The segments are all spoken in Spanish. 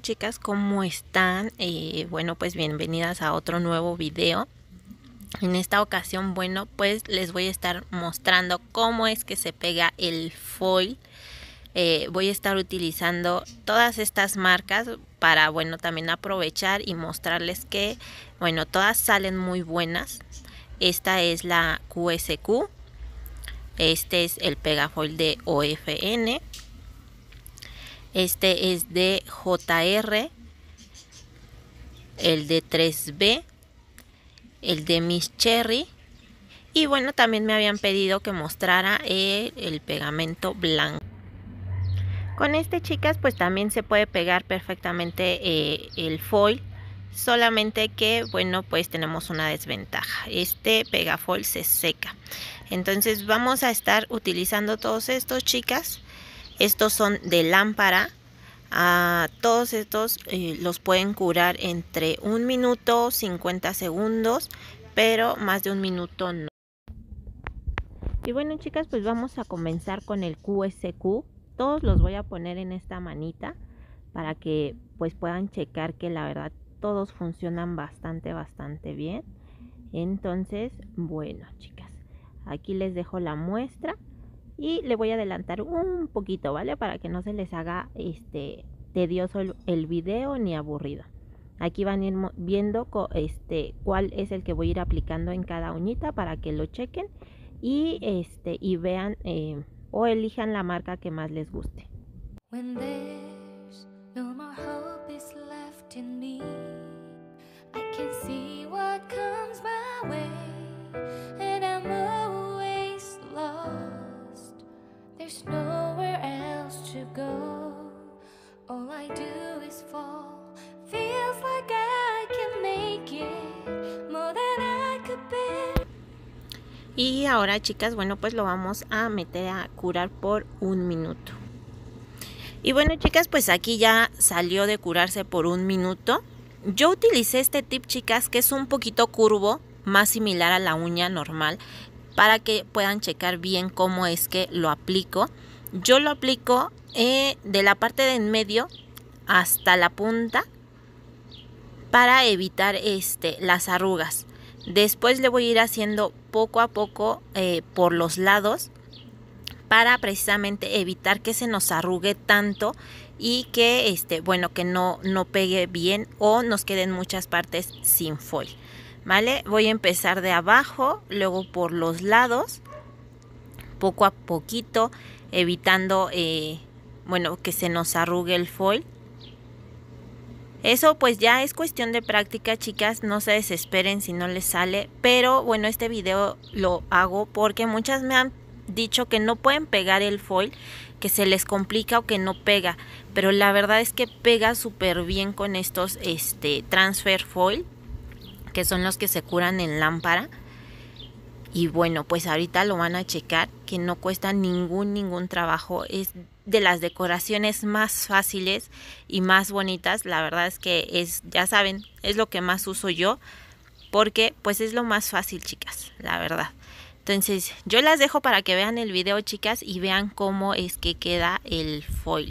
chicas, ¿cómo están? Bueno, pues bienvenidas a otro nuevo video. En esta ocasión, bueno, pues les voy a estar mostrando cómo es que se pega el foil. Voy a estar utilizando todas estas marcas para, bueno, también aprovechar y mostrarles que, bueno, todas salen muy buenas. Esta es la QSQ. Este es el Pegafoil de OFN. Este es de JR, el de 3B, el de Miss Cherry. Y bueno, también me habían pedido que mostrara el pegamento blanco. Con este, chicas, pues también se puede pegar perfectamente el foil. Solamente que, bueno, pues tenemos una desventaja. Este pegafoil se seca. Entonces vamos a estar utilizando todos estos, chicas. Estos son de lámpara. Todos estos los pueden curar entre 1 minuto, 50 segundos, pero más de 1 minuto no. Y bueno, chicas, pues vamos a comenzar con el QSQ. Todos los voy a poner en esta manita para que pues puedan checar que la verdad todos funcionan bastante bien. Entonces, bueno, chicas, aquí les dejo la muestra. Y le voy a adelantar un poquito, ¿vale? Para que no se les haga tedioso el video ni aburrido. Aquí van a ir viendo cuál es el que voy a ir aplicando en cada uñita para que lo chequen y vean o elijan la marca que más les guste. When there's no more hope is left in me, I can see what comes my way, and I'm always lost. There's nowhere else to go. All I do is fall. Feels like I can make it more than I could bear. Y ahora, chicas, bueno, pues lo vamos a meter a curar por 1 minuto. Y bueno, chicas, pues aquí ya salió de curarse por 1 minuto. Yo utilicé este tip, chicas, que es un poquito curvo, más similar a la uña normal, para que puedan checar bien cómo es que lo aplico. Yo lo aplico de la parte de en medio hasta la punta para evitar las arrugas. Después le voy a ir haciendo poco a poco por los lados para precisamente evitar que se nos arrugue tanto y que bueno, que no pegue bien o nos queden muchas partes sin foil, ¿vale? Voy a empezar de abajo, luego por los lados, poco a poquito, evitando bueno, que se nos arrugue el foil. Eso pues ya es cuestión de práctica, chicas, no se desesperen si no les sale, pero bueno, este video lo hago porque muchas me han dicho que no pueden pegar el foil, que se les complica o que no pega, pero la verdad es que pega súper bien con estos transfer foil, que son los que se curan en lámpara. Y bueno, pues ahorita lo van a checar, que no cuesta ningún trabajo. Es de las decoraciones más fáciles y más bonitas. La verdad es que ya saben, es lo que más uso yo, porque pues es lo más fácil, chicas, la verdad. Entonces yo las dejo para que vean el video, chicas, y vean cómo es que queda el foil.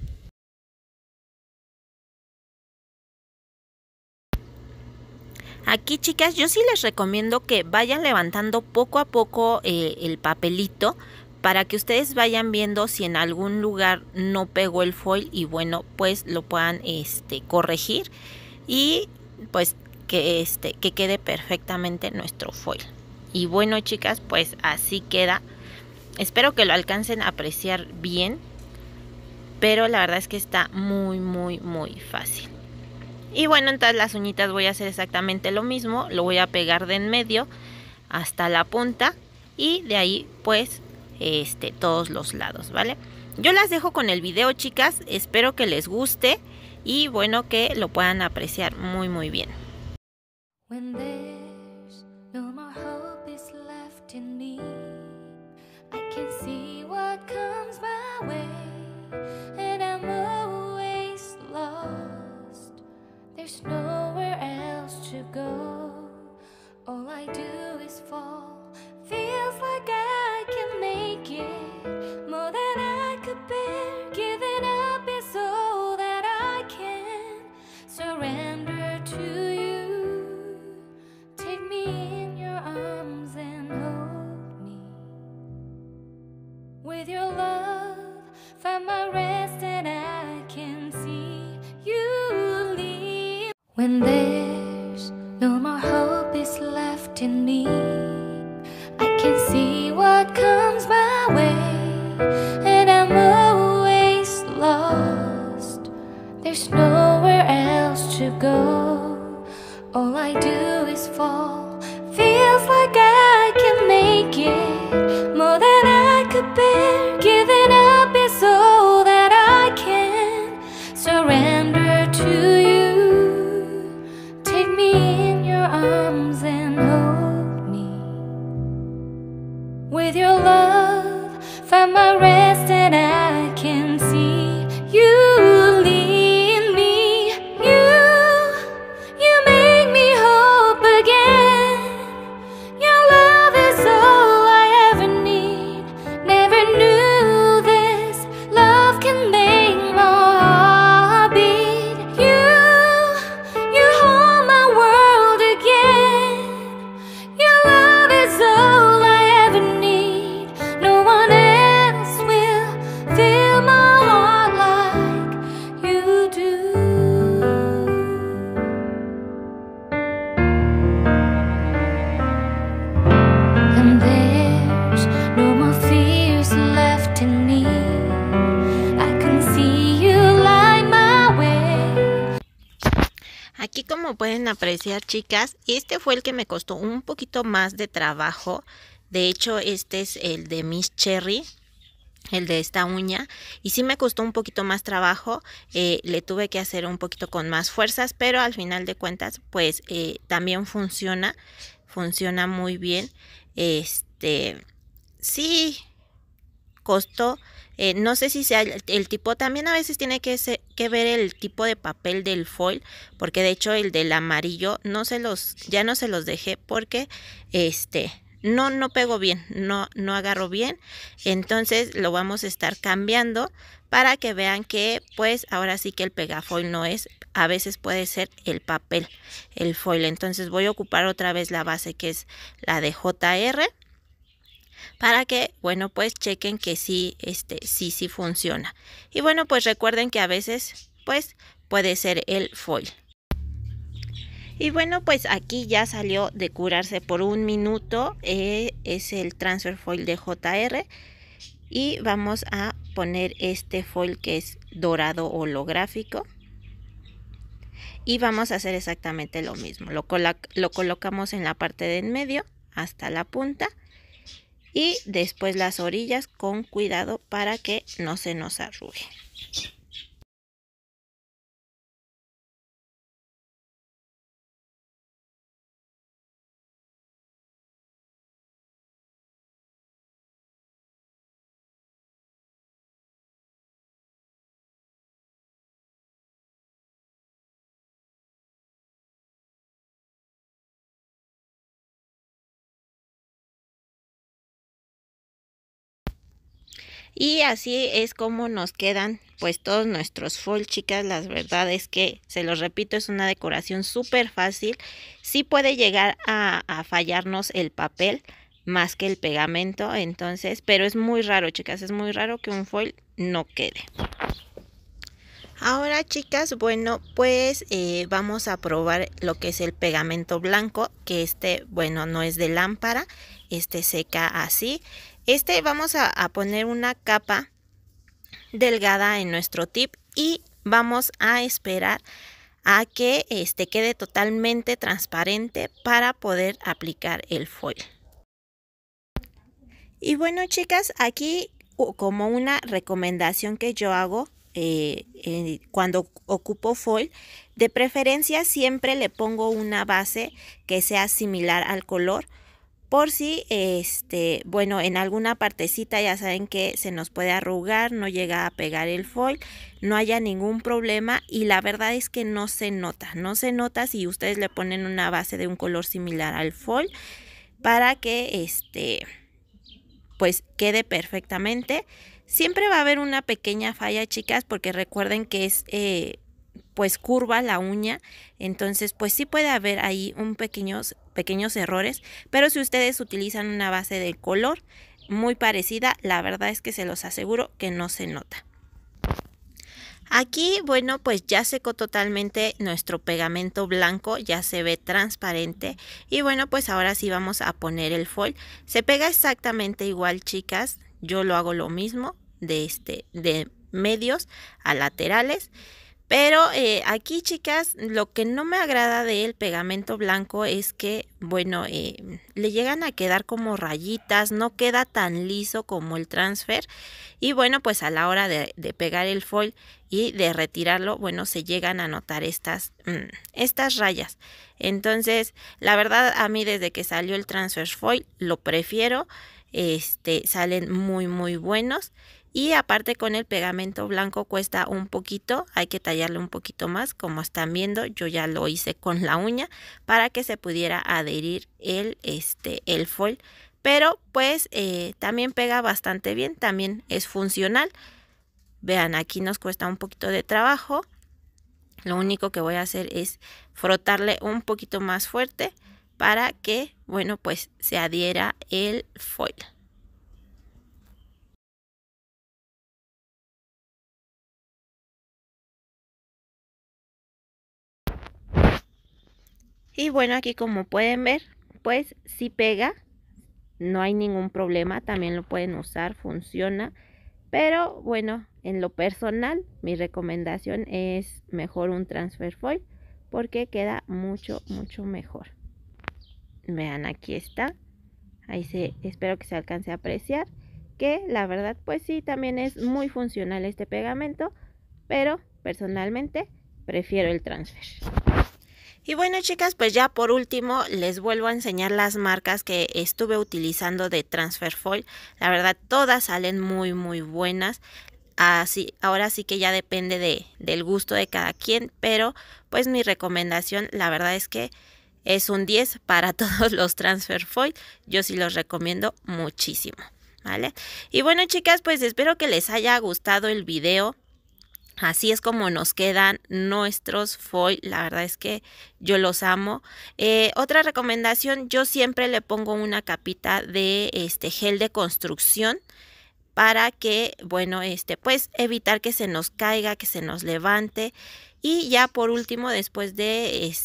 Aquí, chicas, yo sí les recomiendo que vayan levantando poco a poco el papelito para que ustedes vayan viendo si en algún lugar no pegó el foil y bueno, pues lo puedan corregir y pues que quede perfectamente nuestro foil. Y bueno, chicas, pues así queda. Espero que lo alcancen a apreciar bien, pero la verdad es que está muy fácil. Y bueno, entonces las uñitas voy a hacer exactamente lo mismo. Lo voy a pegar de en medio hasta la punta y de ahí pues todos los lados, ¿vale? Yo las dejo con el video, chicas. Espero que les guste y bueno, que lo puedan apreciar muy bien. When there's no more hope is left in me, I can see what comes my way, and I'm always lost. There's nowhere else to go. All I do is fall. Feels like I can make it more than I could bear. Giving up is all that I can when there's no more hope is left in me. I can see what comes my way, and I'm always lost. There's nowhere else to go. All I do is fall. Feels like I can make it more than I could bear. Giving up is all that I can surrender to you. Take me in your arms and hold me. With your love, find my rest, and I can see you lead me. You make me hope again. Your love is all I ever need. Never knew this love can make my heart beat. You hold my world again. Your love is all I ever need. No one else will fill my heart like you do. And there's no more fears left in me. I can see you light my way. Aquí, como pueden apreciar, chicas, este fue el que me costó un poquito más de trabajo. De hecho, este es el de Miss Cherry, el de esta uña, y sí me costó un poquito más trabajo. Le tuve que hacer un poquito con más fuerzas, pero al final de cuentas pues también funciona muy bien. Sí costó, no sé si sea el tipo, también a veces tiene que ver el tipo de papel del foil, porque de hecho el del amarillo ya no se los dejé porque no pegó bien, no agarró bien. Entonces lo vamos a estar cambiando para que vean que pues ahora sí que el pegafoil no es, a veces puede ser el papel, el foil. Entonces voy a ocupar otra vez la base, que es la de JR, para que, bueno, pues chequen que sí funciona. Y bueno, pues recuerden que a veces pues puede ser el foil. Y bueno, pues aquí ya salió de curarse por 1 minuto. Es el transfer foil de JR. Y vamos a poner este foil que es dorado holográfico. Y vamos a hacer exactamente lo mismo. Lo colocamos en la parte de en medio hasta la punta. Y después las orillas con cuidado para que no se nos arrugue. Y así es como nos quedan pues todos nuestros foil, chicas. La verdad es que, se los repito, es una decoración súper fácil. Sí puede llegar a fallarnos el papel más que el pegamento, entonces, pero es muy raro, chicas, es muy raro que un foil no quede. Ahora, chicas, bueno, pues vamos a probar lo que es el pegamento blanco, que bueno, no es de lámpara, seca así. Vamos a poner una capa delgada en nuestro tip y vamos a esperar a que quede totalmente transparente para poder aplicar el foil. Y bueno, chicas, aquí como una recomendación que yo hago cuando ocupo foil, de preferencia siempre le pongo una base que sea similar al color, por si bueno, en alguna partecita ya saben que se nos puede arrugar, no llega a pegar el foil, no haya ningún problema. Y la verdad es que no se nota si ustedes le ponen una base de un color similar al foil, para que pues quede perfectamente. Siempre va a haber una pequeña falla, chicas, porque recuerden que es pues curva la uña, entonces pues sí puede haber ahí pequeños errores, pero si ustedes utilizan una base de color muy parecida, la verdad es que se los aseguro que no se nota. Aquí, bueno, pues ya secó totalmente nuestro pegamento blanco, ya se ve transparente. Y bueno, pues ahora sí vamos a poner el foil. Se pega exactamente igual, chicas. Yo lo hago lo mismo de medios a laterales. Pero aquí, chicas, lo que no me agrada del pegamento blanco es que, bueno, le llegan a quedar como rayitas, no queda tan liso como el transfer. Y bueno, pues a la hora de pegar el foil y de retirarlo, bueno, se llegan a notar estas rayas. Entonces, la verdad, a mí desde que salió el transfer foil, lo prefiero. Salen muy, muy buenos. Y aparte con el pegamento blanco cuesta un poquito, hay que tallarle un poquito más, como están viendo, yo ya lo hice con la uña para que se pudiera adherir el foil, pero pues también pega bastante bien, también es funcional. Vean, aquí nos cuesta un poquito de trabajo, lo único que voy a hacer es frotarle un poquito más fuerte para que, bueno, pues se adhiera el foil. Y bueno, aquí como pueden ver, pues sí pega, no hay ningún problema, también lo pueden usar, funciona. Pero bueno, en lo personal, mi recomendación es mejor un transfer foil porque queda mucho, mucho mejor. Vean, aquí está. Espero que se alcance a apreciar que la verdad pues sí, también es muy funcional este pegamento, pero personalmente prefiero el transfer. Y bueno, chicas, pues ya por último les vuelvo a enseñar las marcas que estuve utilizando de transfer foil. La verdad todas salen muy, muy buenas. Así, ahora sí que ya depende del gusto de cada quien, pero pues mi recomendación, la verdad es que es un 10 para todos los transfer foil. Yo sí los recomiendo muchísimo, ¿vale? Y bueno, chicas, pues espero que les haya gustado el video. Así es como nos quedan nuestros foil. La verdad es que yo los amo. Otra recomendación, yo siempre le pongo una capita de gel de construcción para que, bueno, pues evitar que se nos caiga, que se nos levante. Y ya por último, después de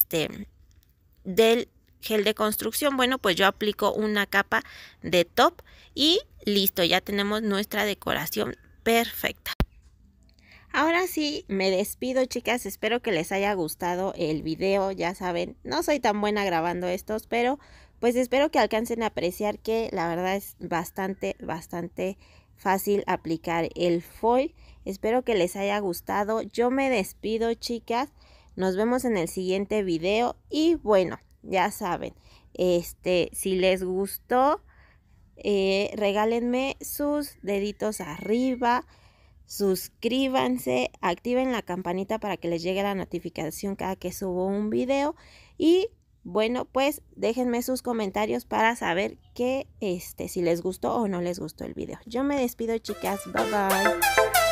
del gel de construcción, bueno, pues yo aplico una capa de top y listo, ya tenemos nuestra decoración perfecta. Ahora sí, me despido, chicas, espero que les haya gustado el video. Ya saben, no soy tan buena grabando estos, pero pues espero que alcancen a apreciar que la verdad es bastante fácil aplicar el foil. Espero que les haya gustado. Yo me despido, chicas, nos vemos en el siguiente video y bueno, ya saben, si les gustó, regálenme sus deditos arriba. Suscríbanse, activen la campanita para que les llegue la notificación cada que subo un video. Y bueno, pues déjenme sus comentarios para saber que si les gustó o no les gustó el video. Yo me despido, chicas. Bye bye.